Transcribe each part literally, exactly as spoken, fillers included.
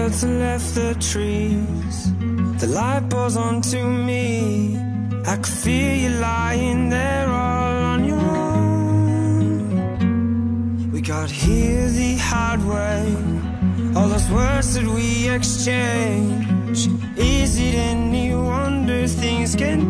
birds have left the trees, the light pours onto me. I could feel you lying there all on your own. We got here the hard way, all those words that we exchange. Is it any wonder things get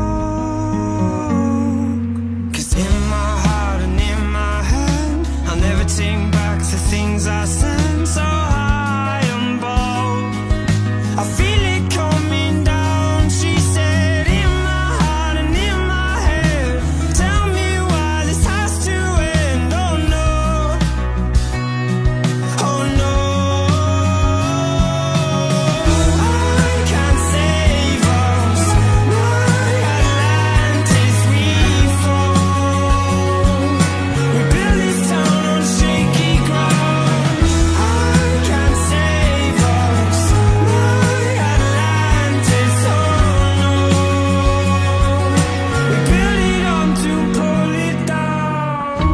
broke? Cause in my heart and in my hand, I'll never take back the things I said. So high and bold, I feel it coming down. She said, in my heart and in my head, tell me why this has to end. Oh no, oh no, I can't save us. My Atlantis, we fall. We build this town on shaky ground. I can't save us. My Atlantis, oh no. We build it up to pull it down.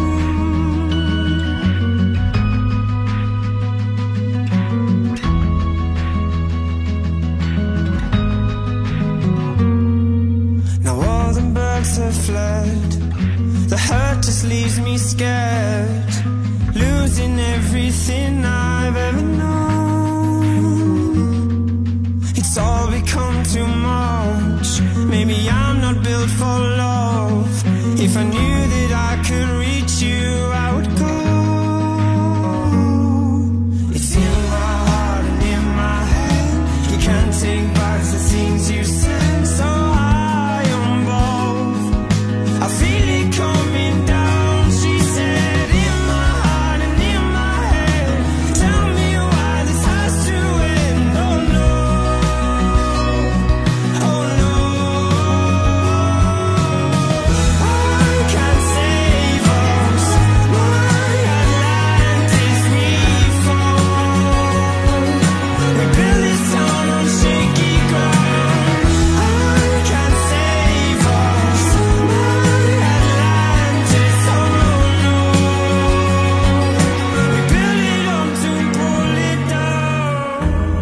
Now all the birds have fled, the hurt just leaves me scared, losing everything I've ever known. It's all become too much. Maybe I'm not built for love. If I knew that I could reach you, I would go. It's in my heart and in my head, you can't take back the things you said. So high on both, I feel it coming down. She said, in my heart and in my head, tell me why this has to end. Oh no, oh no, I can't save us. My Atlantis, we fall. We build this town on shaky ground. I can't save us. My Atlantis, oh no. We build it up to pull it down.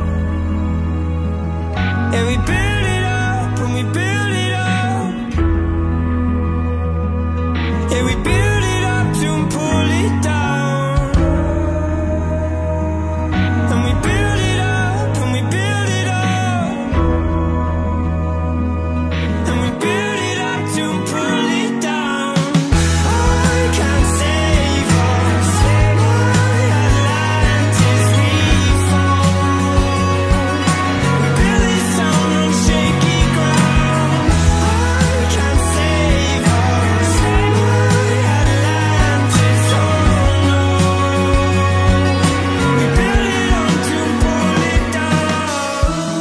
Yeah, we build it up and we build it up. Yeah, we build it up to pull it down. And we build it up and we build it up. And we build it up to pull it down. I can't save us. My Atlantis, we fall. We build this town on shaky ground. I can't save us. My Atlantis, oh no. We build it up to pull it down.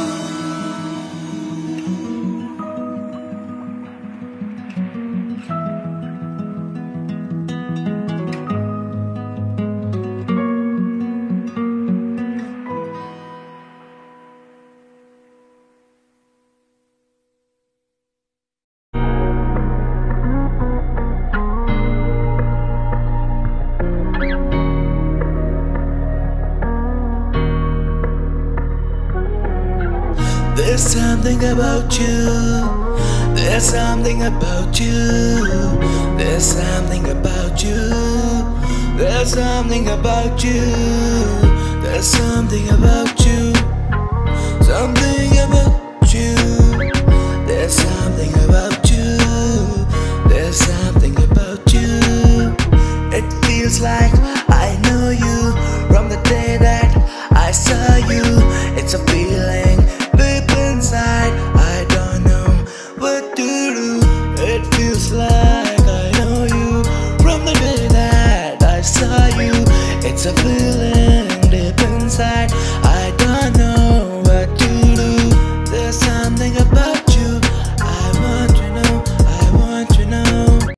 There's something about you. There's something about you. There's something about you. There's something about you. There's something about you. Something about you. There's something about you. There's something about you. It feels like I know you from the day that I saw you. It's a feeling deep inside. I don't know what to do. It feels like I know you from the day that I saw you. It's a feeling